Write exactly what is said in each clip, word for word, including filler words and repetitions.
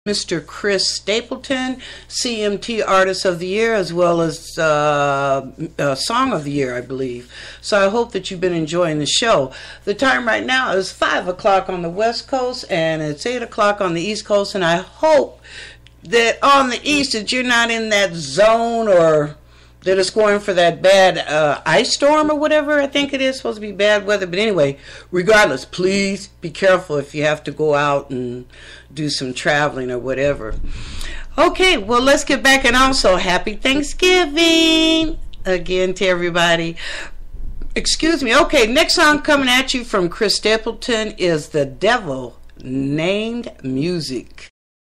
Mister Chris Stapleton, C M T Artist of the Year, as well as uh, uh, Song of the Year, I believe. So I hope that you've been enjoying the show. The time right now is five o'clock on the West Coast, and it's eight o'clock on the East Coast, and I hope that on the East that you're not in that zone or that it's going for that bad uh, ice storm or whatever. I think it is supposed to be bad weather. But anyway, regardless, please be careful if you have to go out and do some traveling or whatever. Okay, well, let's get back. And also, happy Thanksgiving again to everybody. Excuse me. Okay, next song coming at you from Chris Stapleton is The Devil Named Music.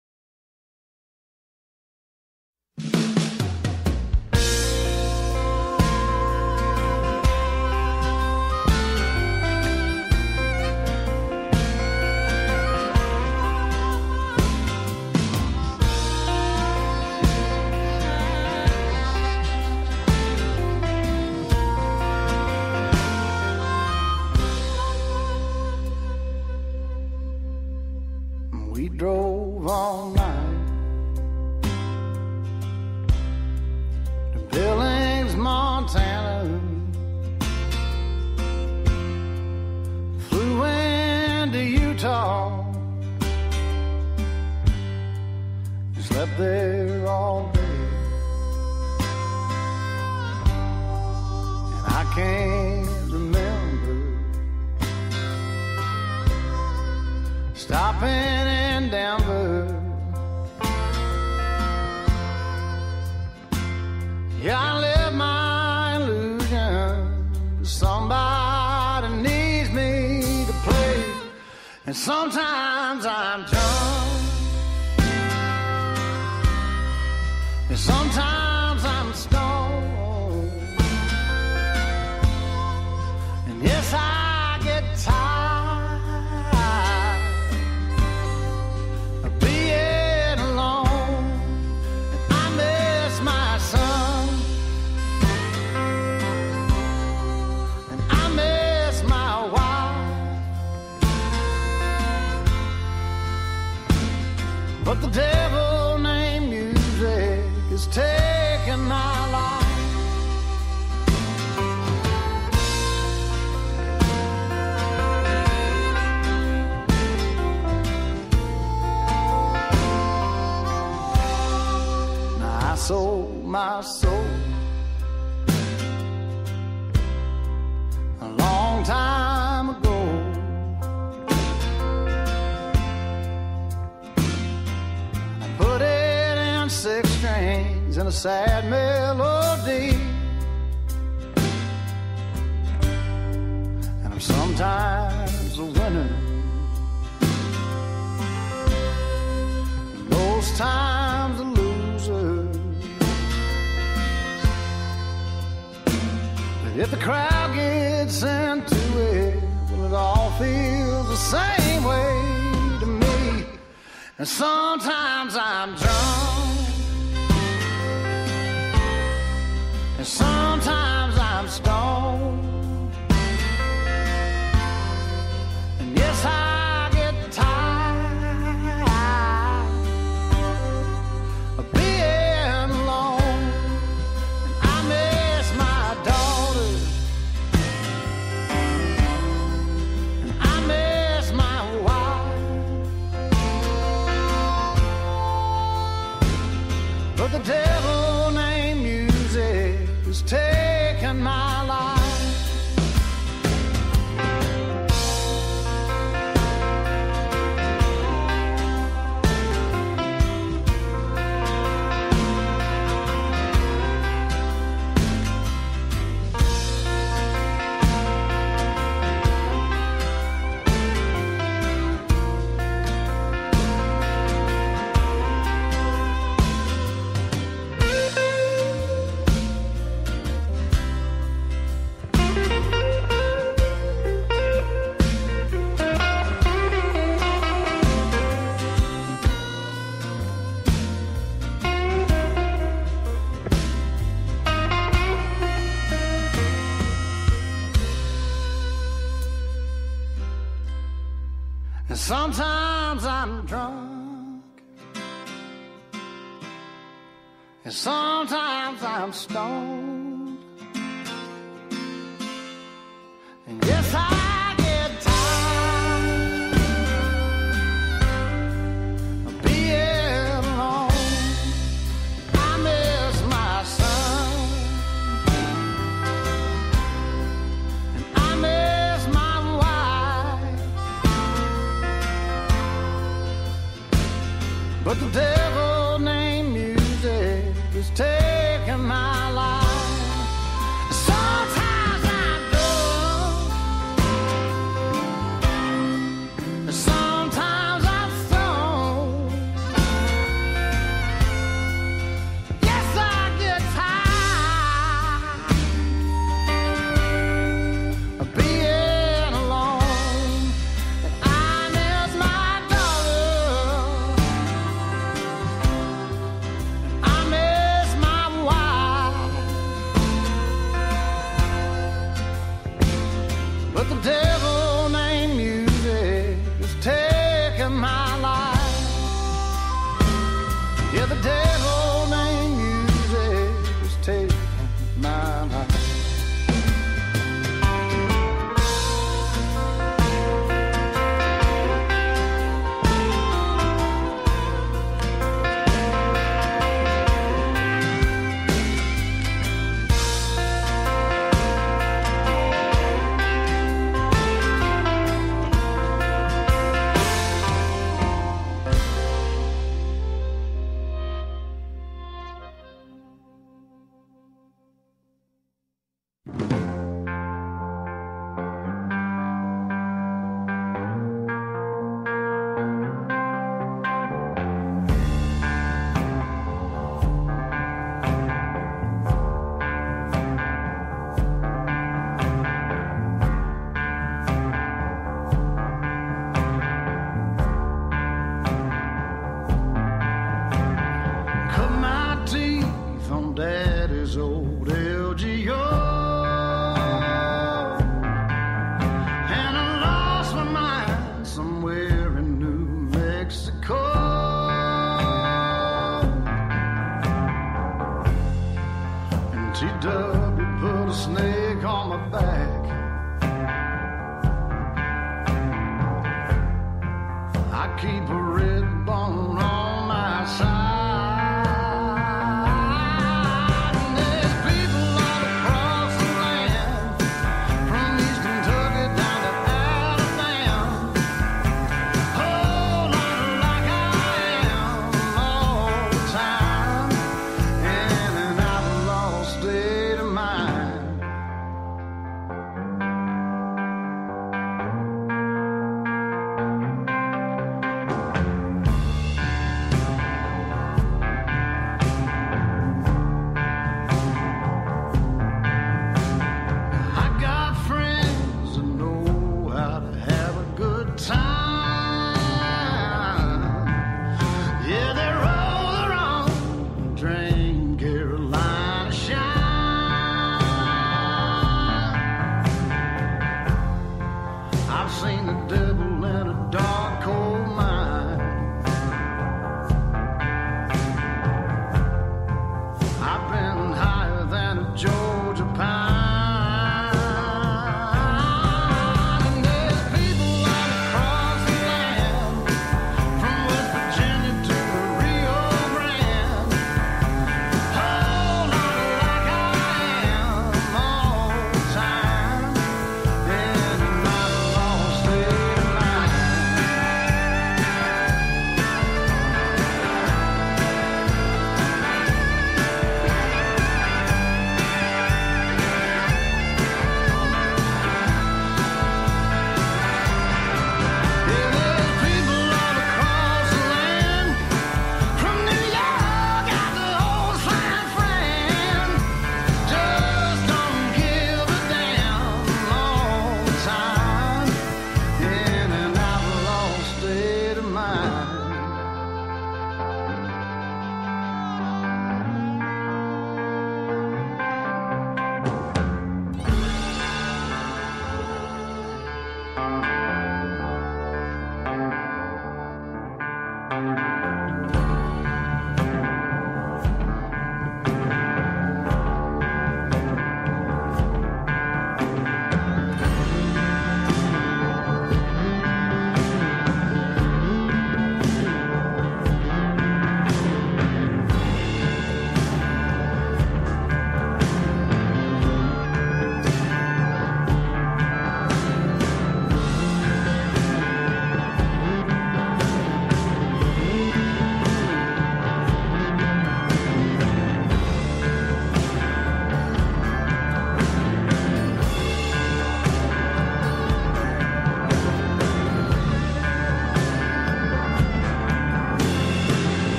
We drove all night to Billings, Montana. Flew into Utah. Slept there all day. And I can't remember stopping in Denver. Yeah, I live my illusion. Somebody needs me to play. And sometimes I'm drunk, and sometimes I'm stoned. And yes, I get tired but the devil named music is taking my life. Now I sold my soul a long time ago. Six strings and a sad melody, and I'm sometimes a winner, and most times a loser. But if the crowd gets into it, well, it all feels the same way to me. And sometimes I'm drunk, and sometimes I'm stoned. And yes, I get tired of being alone. And I miss my daughters, and I miss my wife. But the devil named music is taking my life. And sometimes I'm drunk, and sometimes I'm stoned. And yes, I get tired of being alone. I miss my son, and I miss my wife. But the devil named music is taking my life. Sometimes I'm dumb, sometimes I'm stoned. Yes, I get tired of being alone, and I miss my daughter, I miss my wife. But the devil named music is taking my life. Yeah, the devil named music is taking my life.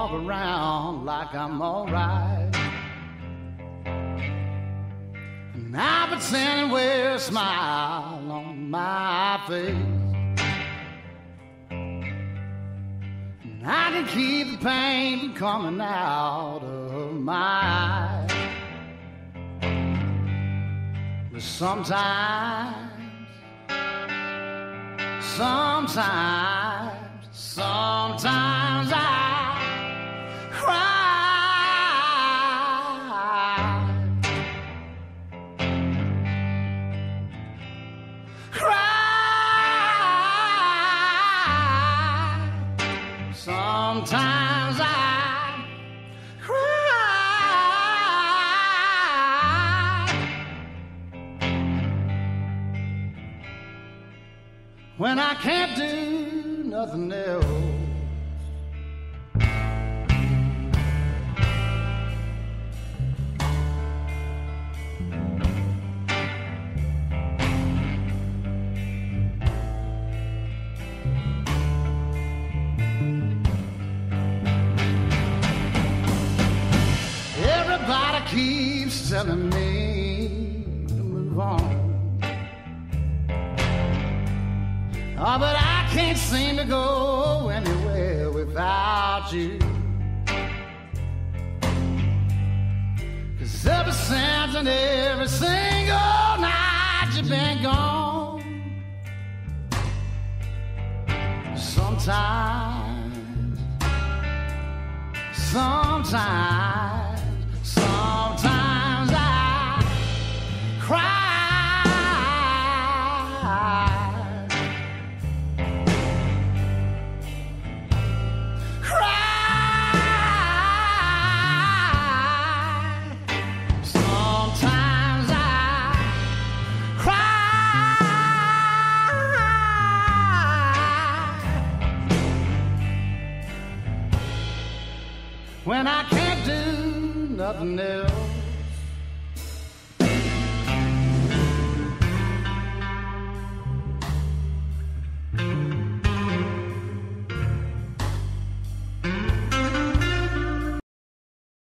walk around like I'm alright. And I pretend and wear a smile on my face. And I can keep the pain from coming out of my eyes. But sometimes, sometimes, sometimes I cry. Sometimes I cry when I can't do nothing else. Everybody keeps telling me to move on. Oh, but I can't seem to go anywhere without you. 'Cause ever since and every single night you've been gone. Sometimes, sometimes, sometimes I cry. When I can't do nothing else.